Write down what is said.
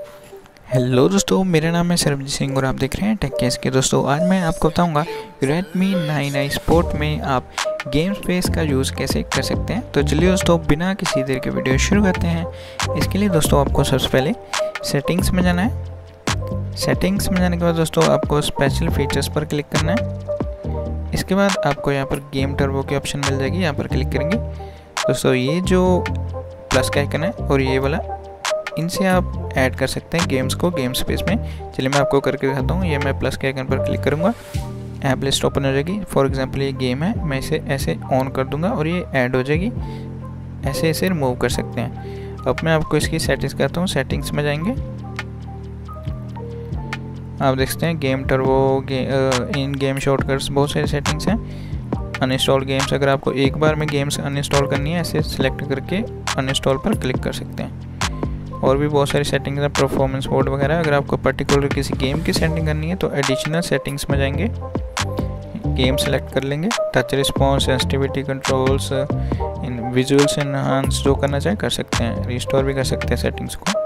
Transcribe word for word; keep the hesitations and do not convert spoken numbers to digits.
Hello दोस्तों, मेरा नाम है सरबजीत सिंह और आप देख रहे हैं टेक केस के। दोस्तों आज मैं आपको बताऊंगा Redmi नाइन आई Sport में आप गेम स्पेस का यूज़ कैसे कर सकते हैं। तो चलिए दोस्तों, बिना किसी देर के वीडियो शुरू करते हैं। इसके लिए दोस्तों आपको सबसे पहले सेटिंग्स में जाना है। सेटिंग्स में जाने के बाद दोस्तों आपको स्पेशल फीचर्स पर क्लिक करना है। इसके बाद आपको यहाँ पर गेम टर्बो की ऑप्शन मिल जाएगी, यहाँ पर क्लिक करेंगे। दोस्तों ये जो प्लस का आइकन है और ये वाला, इनसे आप ऐड कर सकते हैं गेम्स को गेम स्पेस में। चलिए मैं आपको करके दिखाता हूँ। ये मैं प्लस के आइकन पर क्लिक करूँगा, ऐप लिस्ट ओपन हो जाएगी। फॉर एग्जांपल ये गेम है, मैं इसे ऐसे ऑन कर दूंगा और ये ऐड हो जाएगी। ऐसे ऐसे रिमूव कर सकते हैं। अब मैं आपको इसकी सेटिंग्स करता हूँ। सेटिंग्स में जाएंगे, आप देख सकते हैं गेम टर्बो, गे, इन गेम शॉर्टकट्स, बहुत सारी सेटिंग्स हैं। अनइंस्टॉल गेम्स, अगर आपको एक बार में गेम्स अनइंस्टॉल करनी है, ऐसे सिलेक्ट करके अनइंस्टॉल पर क्लिक कर सकते हैं। और भी बहुत सारी सेटिंग्स हैं, परफॉर्मेंस मोड वगैरह। अगर आपको पर्टिकुलर किसी गेम की सेटिंग करनी है तो एडिशनल सेटिंग्स में जाएंगे, गेम सेलेक्ट कर लेंगे। टच रिस्पॉन्स, सेंसिटिविटी कंट्रोल्स, इन विजुअल्स एनहांस, जो करना चाहे कर सकते हैं। रिस्टोर भी कर सकते हैं सेटिंग्स को।